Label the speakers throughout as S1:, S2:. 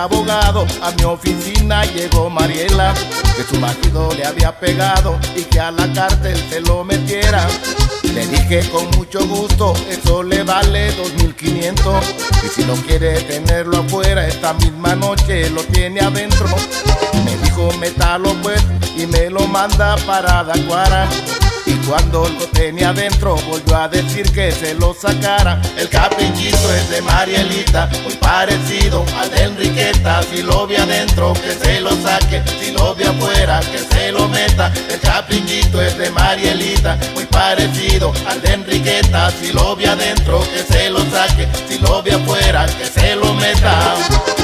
S1: abogado, a mi oficina llegó Mariela, que su marido le había pegado y que a la cárcel se lo metiera. Le dije con mucho gusto, eso le vale 2.500, y si no quiere tenerlo afuera, esta misma noche lo tiene adentro. Me dijo métalo pues y me lo manda para Dacuara. Y cuando lo tenía adentro volvió a decir que se lo sacara. El caprichito es de Marielita, muy parecido al de Enriqueta. Si lo ve adentro que se lo saque, si lo ve afuera que se lo meta. El caprichito es de Marielita, muy parecido al de Enriqueta. Si lo ve adentro que se lo saque, si lo ve afuera que se lo meta.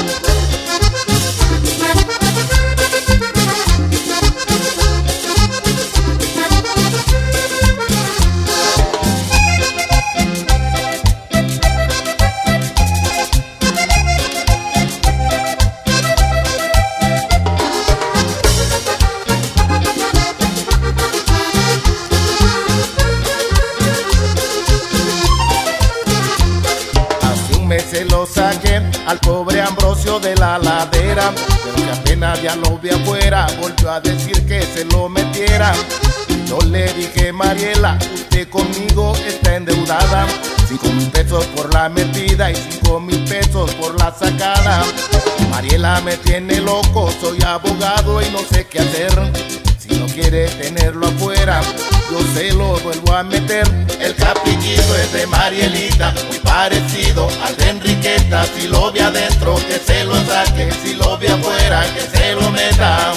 S1: Se lo saqué al pobre Ambrosio de la ladera, pero que apenas ya lo vi afuera, volvió a decir que se lo metiera. Yo le dije, Mariela, usted conmigo está endeudada, 5.000 pesos por la metida y 5.000 pesos por la sacada. Mariela me tiene loco, soy abogado y no sé qué hacer. Si no quiere tenerlo afuera, yo se lo vuelvo a meter. El caprichito es de Marielita, muy parecido al de Enriqueta. Si lo ve adentro que se lo saque, si lo ve afuera que se lo meta.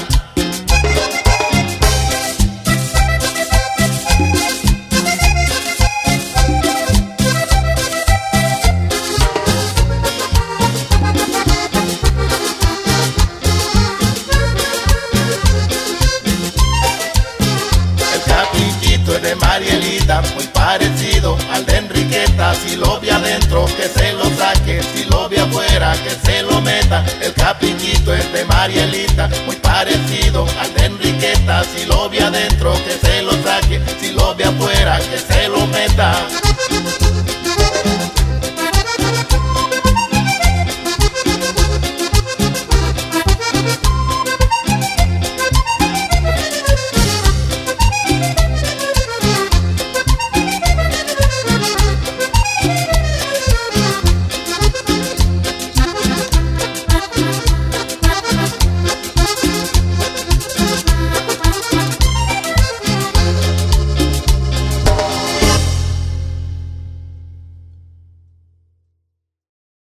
S1: Es de Marielita, muy parecido al de Enriqueta. Si lo ve adentro que se lo saque, si lo ve afuera que se lo meta. El caprichito es de Marielita, muy parecido al de Enriqueta. Si lo ve adentro que se lo saque, si lo ve afuera que se lo meta.